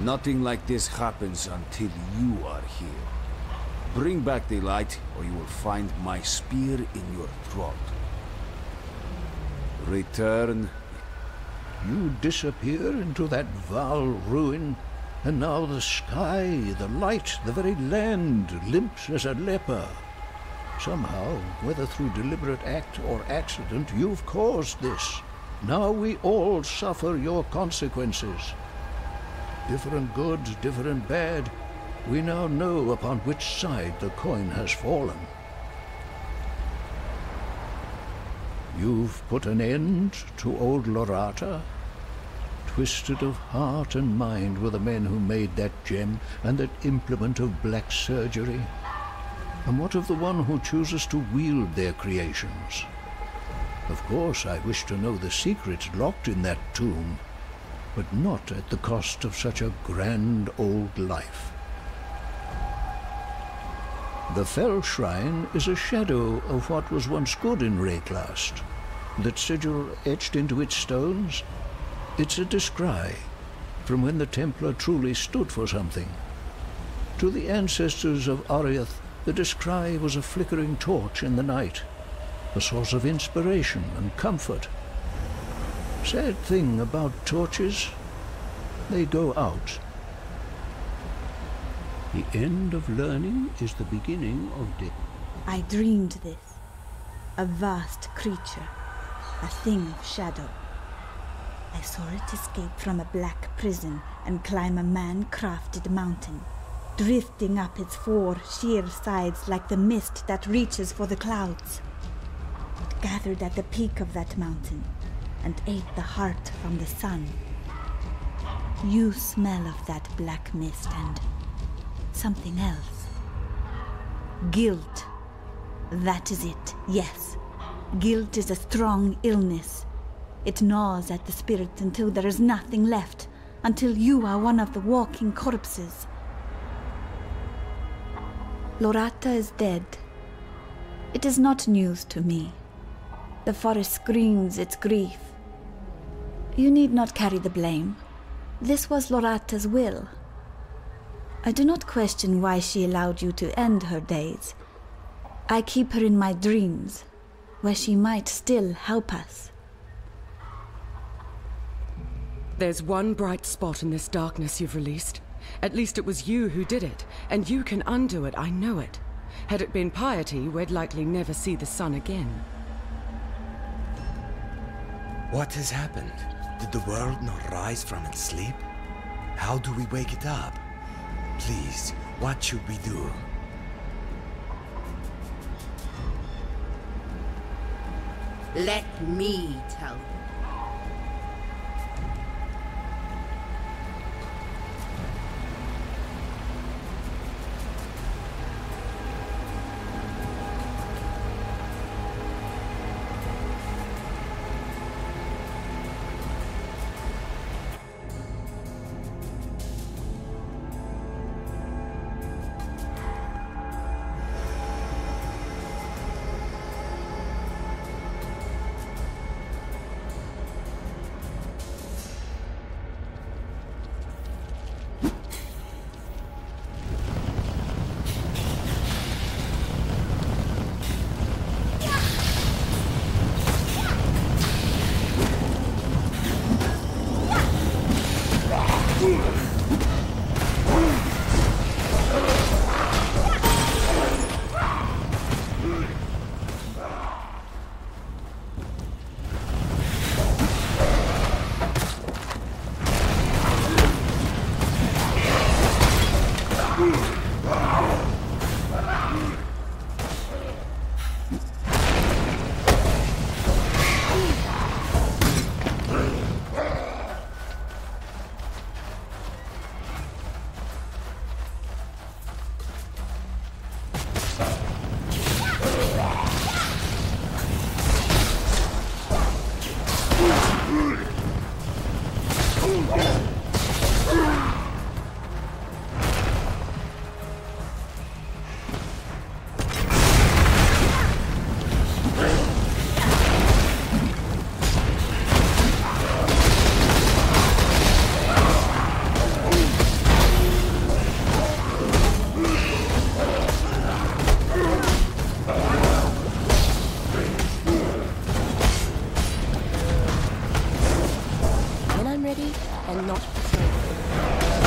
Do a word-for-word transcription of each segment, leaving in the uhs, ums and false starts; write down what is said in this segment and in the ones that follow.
Nothing like this happens until you are here. Bring back the light, or you will find my spear in your throat. Return. You disappear into that vile ruin, and now the sky, the light, the very land limps as a leper. Somehow, whether through deliberate act or accident, you've caused this. Now we all suffer your consequences. Different good, different bad, we now know upon which side the coin has fallen. You've put an end to old Lorata. Twisted of heart and mind were the men who made that gem and that implement of black surgery. And what of the one who chooses to wield their creations? Of course, I wish to know the secrets locked in that tomb, but not at the cost of such a grand old life. The Fell Shrine is a shadow of what was once good in Wraeclast. That sigil etched into its stones, it's a descry, from when the Templar truly stood for something. To the ancestors of Ariath, the descry was a flickering torch in the night, a source of inspiration and comfort. Sad thing about torches, they go out. The end of learning is the beginning of death. I dreamed this. A vast creature, a thing of shadow. I saw it escape from a black prison and climb a man-crafted mountain, drifting up its four sheer sides like the mist that reaches for the clouds. It gathered at the peak of that mountain and ate the heart from the sun. You smell of that black mist and something else. Guilt. That is it, yes. Guilt is a strong illness. It gnaws at the spirit until there is nothing left, until you are one of the walking corpses. Lorata is dead. It is not news to me. The forest screams its grief. You need not carry the blame. This was Lorata's will. I do not question why she allowed you to end her days. I keep her in my dreams, where she might still help us. There's one bright spot in this darkness you've released. At least it was you who did it, and you can undo it, I know it. Had it been piety, we'd likely never see the sun again. What has happened? Did the world not rise from its sleep? How do we wake it up? Please, what should we do? Let me tell you. and not betray.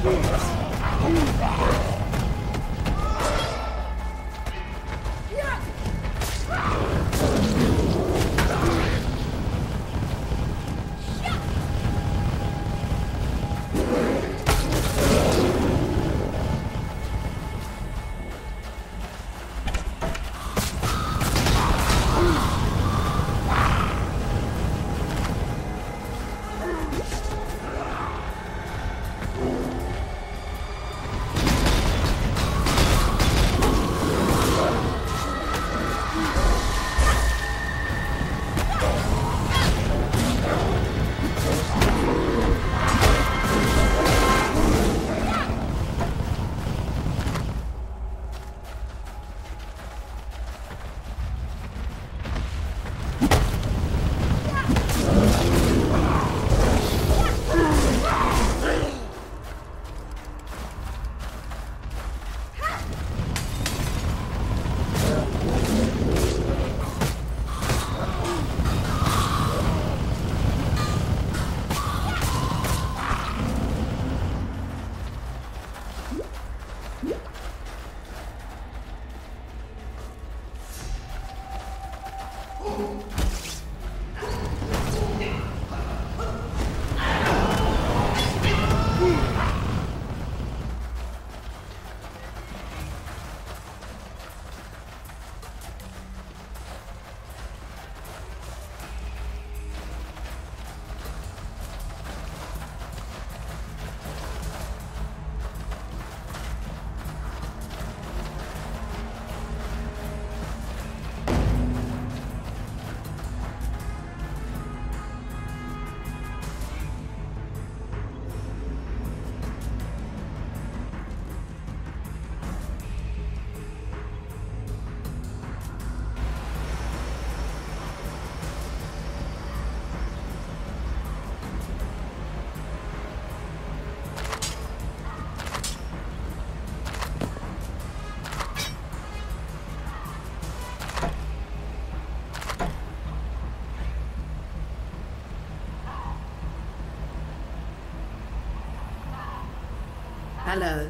Hello.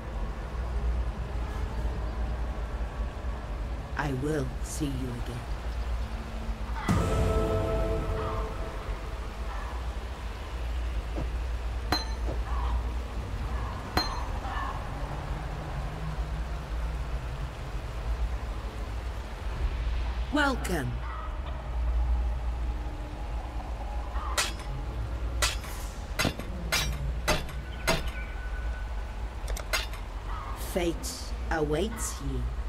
I will see you again. Welcome. Fate awaits you.